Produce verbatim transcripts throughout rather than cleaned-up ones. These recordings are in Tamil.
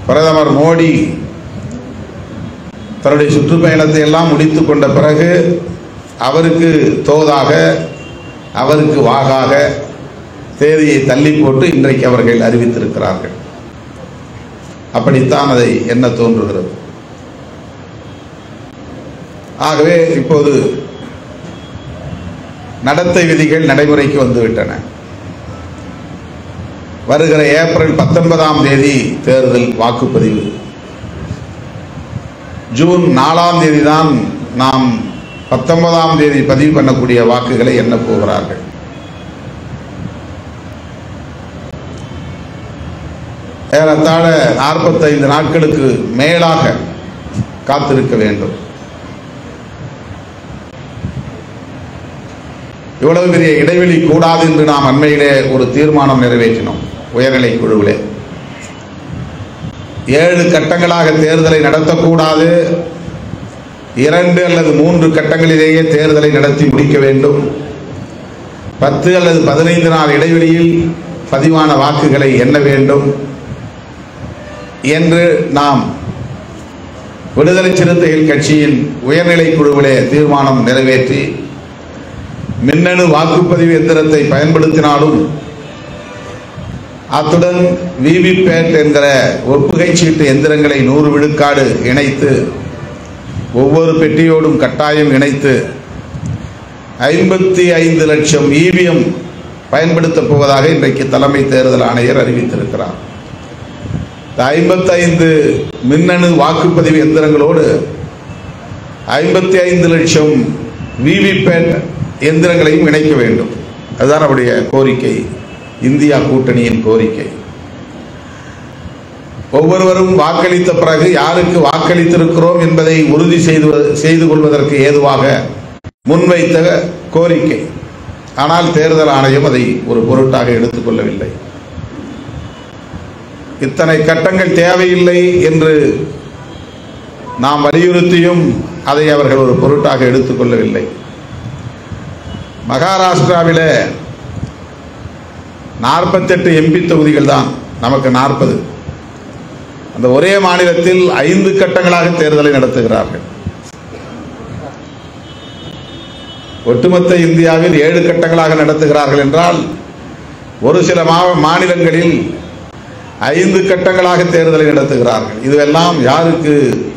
பிரதமர் மோடி தன்னுடைய சுற்றுப்பயணத்தை எல்லாம் முடித்து கொண்ட பிறகு அவருக்கு தோதாக அவருக்கு வாகாக தேதியை தள்ளி போட்டு இன்றைக்கு அவர்கள் அறிவித்திருக்கிறார்கள். அப்படித்தான் அதை என்ன தோன்றுகிறது. ஆகவே இப்போது நடத்தை விதிகள் நடைமுறைக்கு வந்துவிட்டன. வருகிற ஏப்ரல் பத்தொன்பதாம் தேதி தேர்தல் வாக்குப்பதிவு. ஜூன் நாலாம் தேதி தான் நாம் பத்தொன்பதாம் தேதி பதிவு பண்ணக்கூடிய வாக்குகளை எண்ண போகிறார்கள். ஏறத்தாழ நாற்பத்தைந்து நாட்களுக்கு மேலாக காத்திருக்க வேண்டும். இவ்வளவு பெரிய இடைவெளி கூடாது என்று நாம் அண்மையிலே ஒரு தீர்மானம் நிறைவேற்றினோம் உயர்நிலை குழுவிலே. ஏழு கட்டங்களாக தேர்தலை நடத்தக்கூடாது, இரண்டு அல்லது மூன்று கட்டங்களிலேயே தேர்தலை நடத்தி முடிக்க வேண்டும். பத்து அல்லது பதினைந்து நாள் இடைவெளியில் பதிவான வாக்குகளை எண்ண வேண்டும் என்று நாம் விடுதலை சிறுத்தைகள் கட்சியின் உயர்நிலை குழுவிலே தீர்மானம் நிறைவேற்றி மின்னணு வாக்குப்பதிவு எந்திரத்தை பயன்படுத்தினாலும் அத்துடன் விவிபேட் என்கிற ஒப்புகை சீட்டு எந்திரங்களை நூறு விழுக்காடு இணைத்து ஒவ்வொரு பெட்டியோடும் கட்டாயம் இணைத்து ஐம்பத்தி ஐந்து லட்சம் இவிஎம் பயன்படுத்தப் போவதாக இன்றைக்கு தலைமை தேர்தல் ஆணையர் அறிவித்திருக்கிறார். ஐம்பத்தி ஐந்து மின்னணு வாக்குப்பதிவு எந்திரங்களோடு ஐம்பத்தி ஐந்து லட்சம் விவிபேட் எந்திரங்களையும் இணைக்க வேண்டும். அதுதான் அவருடைய கோரிக்கை, இந்தியா கூட்டணியின் கோரிக்கை. ஒவ்வொருவரும் வாக்களித்த பிறகு யாருக்கு வாக்களித்திருக்கிறோம் என்பதை உறுதி செய்து செய்து கொள்வதற்கு ஏதுவாக முன்வைத்த கோரிக்கை. ஆனால் தேர்தல் ஆணையம் அதை ஒரு பொருட்டாக எடுத்துக்கொள்ளவில்லை. இத்தனை கட்டங்கள் தேவையில்லை என்று நாம் வலியுறுத்தியும் அதை அவர்கள் ஒரு பொருட்டாக எடுத்துக்கொள்ளவில்லை. மகாராஷ்டிராவில் நாற்பத்தெட்டு எம்பி தொகுதிகள் தான், நமக்கு நாற்பது. அந்த ஒரே மாநிலத்தில் ஐந்து கட்டங்களாக தேர்தலை நடத்துகிறார்கள். ஒட்டுமொத்த இந்தியாவில் ஏழு கட்டங்களாக நடத்துகிறார்கள் என்றால் ஒரு சில மாநிலங்களில் ஐந்து கட்டங்களாக தேர்தலை நடத்துகிறார்கள். இதுவெல்லாம் யாருக்கு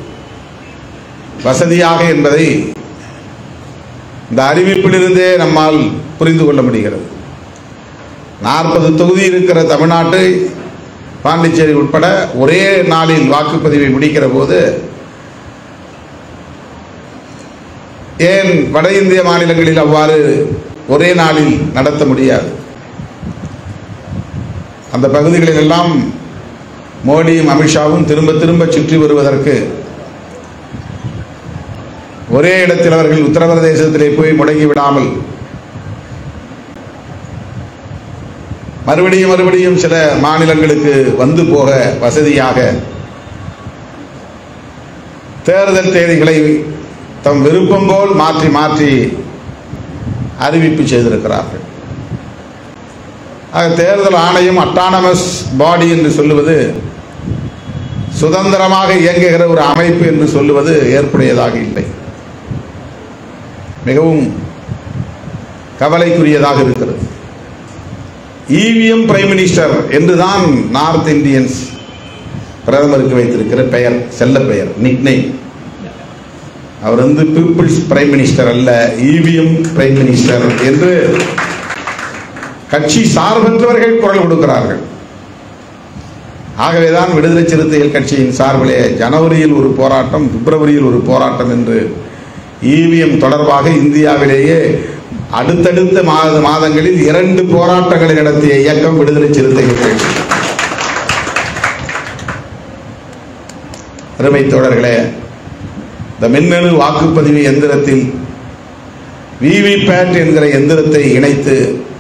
வசதியாக என்பதை இந்த அறிவிப்பிலிருந்தே நம்மால் புரிந்து கொள்ள முடிகிறது. நாற்பது தொகுதி இருக்கிற தமிழ்நாட்டை, பாண்டிச்சேரி உட்பட ஒரே நாளில் வாக்குப்பதிவை முடிக்கிற போது ஏன் வட இந்திய மாநிலங்களில் அவ்வாறு ஒரே நாளில் நடத்த முடியாது? அந்த பகுதிகளில் எல்லாம் மோடியும் அமித்ஷாவும் திரும்ப திரும்ப சுற்றி வருவதற்கு ஒரே இடத்தில் அவர்கள் உத்தரப்பிரதேசத்திலே போய் முடங்கி விடாமல் மறுபடியும் மறுபடியும் சில மாநிலங்களுக்கு வந்து போக வசதியாக தேர்தல் தேதிகளை தம் விருப்பம் போல் மாற்றி மாற்றி அறிவிப்பு செய்திருக்கிறார்கள். தேர்தல் ஆணையம் அட்டானமஸ் பாடி என்று சொல்லுவது, சுதந்திரமாக இயங்குகிற ஒரு அமைப்பு என்று சொல்லுவது ஏற்புடையதாக இல்லை. மிகவும் கவலைக்குரியதாக இருக்கிறது. இவிஎம் பிரைம் மினிஸ்டர் என்றுதான் நார்த் இந்தியன்ஸ் பிரதமருக்கு வைத்திருக்கிற பெயர், செல்ல பெயர், நிக்நேம். அவர் வந்து பீப்புள்ஸ் பிரைம் மினிஸ்டர் அல்ல, இவிஎம் பிரைம் மினிஸ்டர் என்று கட்சி சார்பற்றவர்கள் குரல் கொடுக்கிறார்கள். ஆகவேதான் விடுதலை சிறுத்தைகள் கட்சியின் சார்பிலே ஜனவரியில் ஒரு போராட்டம், பிப்ரவரியில் ஒரு போராட்டம் என்று இவிஎம் தொடர்பாக இந்தியாவிலேயே அடுத்தடுத்த மாத மாதங்களில் இரண்டு போராட்டங்களை நடத்திய இயக்கம் விடுதலை சிறுத்தைகள் கட்சி. அருமை தோழர்களே, இந்த மின்னணு வாக்குப்பதிவு எந்திரத்தில் விவிபேட் என்கிற எந்திரத்தை இணைத்து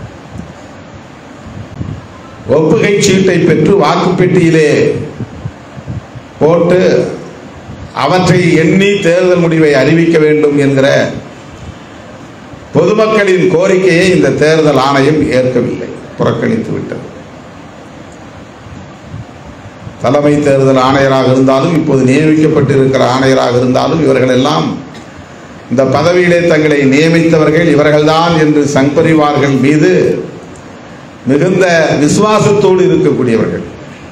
ஒப்புகை சீட்டை பெற்று வாக்குப்பெட்டியிலே போட்டு அவற்றை எண்ணி தேர்தல் முடிவை அறிவிக்க வேண்டும் என்கிற பொதுமக்களின் கோரிக்கையை இந்த தேர்தல் ஆணையம் ஏற்கவில்லை, புறக்கணித்து விட்டது. தலைமை தேர்தல் ஆணையராக இருந்தாலும் இப்போது நியமிக்கப்பட்டிருக்கிற ஆணையராக இருந்தாலும் இவர்கள் எல்லாம் இந்த பதவியிலே தங்களை நியமித்தவர்கள் இவர்கள்தான் என்று சங் பரிவார்கள் மீது மிகுந்த விசுவாசத்தோடு இருக்கக்கூடியவர்கள்.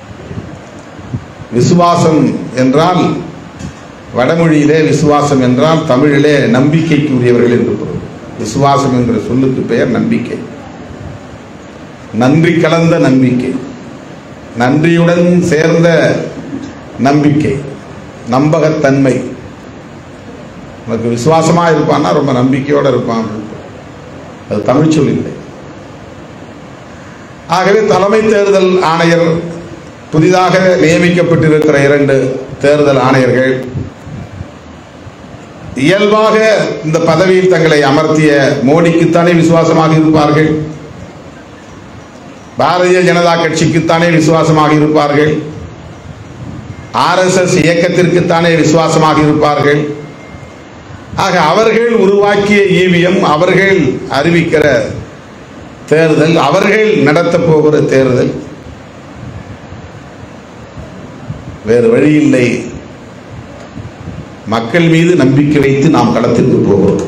விசுவாசம் என்றால் வடமொழியிலே விசுவாசம் என்றால் தமிழிலே நம்பிக்கைக்கு உரியவர்கள் என்று பொருள். விசுவாசம் என்ற சொல்லுக்கு பெயர் நம்பிக்கை. நன்றி கலந்த நம்பிக்கை, நன்றியுடன் சேர்ந்த நம்பிக்கை, நம்பகத்தன்மை. நமக்கு விசுவாசமா இருப்பான்னா ரொம்ப நம்பிக்கையோடு இருப்பான். அது தமிழ் சொல் இல்லை. ஆகவே தலைமை தேர்தல் ஆணையர், புதிதாக நியமிக்கப்பட்டிருக்கிற இரண்டு தேர்தல் ஆணையர்கள் இயல்பாக இந்த பதவியில் தங்களை அமர்த்திய மோடிக்குத்தானே விசுவாசமாக இருப்பார்கள், பாரதிய ஜனதா கட்சிக்குத்தானே விசுவாசமாக இருப்பார்கள், ஆர் எஸ் எஸ் இயக்கத்திற்குத்தானே விசுவாசமாக இருப்பார்கள். ஆக அவர்கள் உருவாக்கிய ஈவிஎம், அவர்கள் அறிவிக்கிற தேர்தல், அவர்கள் நடத்த போகிற தேர்தல், வேறு வழி இல்லை. மக்கள் மீது நம்பிக்கை வைத்து நாம் களத்திற்கு போகிறோம்.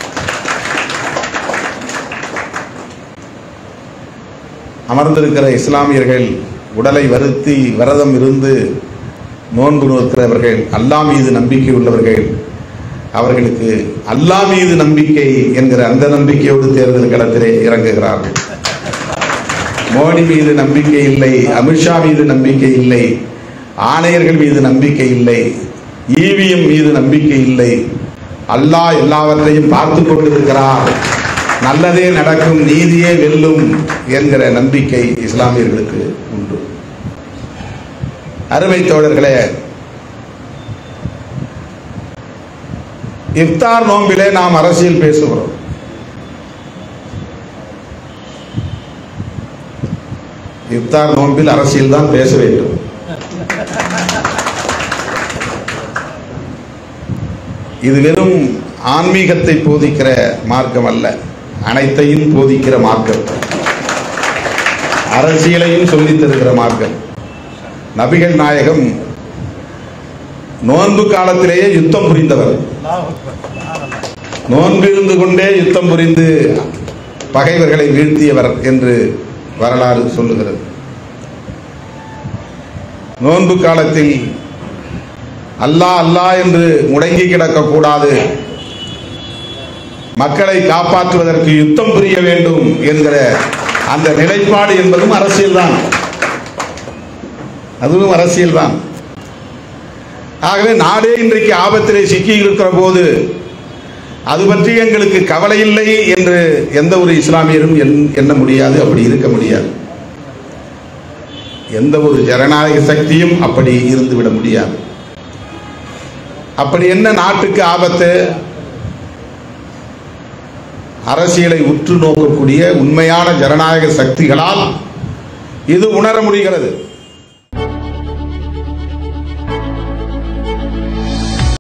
அமர்ந்திருக்கிற இஸ்லாமியர்கள், உடலை வருத்தி விரதம் இருந்து நோன்பு நோக்கிறவர்கள், அல்லாஹ் மீது நம்பிக்கை உள்ளவர்கள், அவர்களுக்கு அல்லாஹ் மீது நம்பிக்கை என்கிற அந்த நம்பிக்கையோடு தேர்தல் களத்திலே இறங்குகிறார்கள். மோடி மீது நம்பிக்கை இல்லை, அமித்ஷா மீது நம்பிக்கை இல்லை, ஆணையர்கள் மீது நம்பிக்கை இல்லை, ஈவிஎம் மீது நம்பிக்கை இல்லை. அல்லாஹ் எல்லாவற்றையும் பார்த்து கொண்டிருக்கிறார், நல்லதே நடக்கும், நீதியே வெல்லும் என்கிற நம்பிக்கை இஸ்லாமியர்களுக்கு உண்டு. அருமை தோழர்களே, இஃப்தார் நோம்பிலே நாம் அரசியல் பேசுகிறோம். இஃப்தார் நோம்பில் அரசியல் தான் பேச வேண்டும். இது வெறும் ஆன்மீகத்தை போதிக்கிற மார்க்கம் அல்ல, அனைத்தையும் போதிக்கிற மார்க்கம், அரசியலையும் சொல்லித் தருகிற மார்க்கம். நபிகள் நாயகம் நோன்பு காலத்திலேயே யுத்தம் புரிந்தவர். நோன்பு இருந்து கொண்டே யுத்தம் புரிந்து பகைவர்களை வீழ்த்தியவர் என்று வரலாறு சொல்லுகிறது. நோன்பு காலத்தில் அல்லாஹ் அல்லாஹ் என்று முடங்கி கிடக்கக்கூடாது, மக்களை காப்பாற்றுவதற்கு யுத்தம் புரிய வேண்டும் என்கிற அந்த நிலைப்பாடு என்பதும் அரசியல் தான், அதுவும் அரசியல் தான். ஆகவே நாடே இன்றைக்கு ஆபத்திலே சிக்கி இருக்கிற போது அது பற்றி எங்களுக்கு கவலை இல்லை என்று எந்த ஒரு இஸ்லாமியரும் எண்ண முடியாது, அப்படி இருக்க முடியாது. எந்த ஒரு ஜனநாயக சக்தியும் அப்படி இருந்துவிட முடியாது. அப்படி என்ன நாட்டுக்கு ஆபத்து? அரசியலை உற்று நோக்கக்கூடிய உண்மையான ஜனநாயக சக்திகளால் இது உணர முடிகிறது.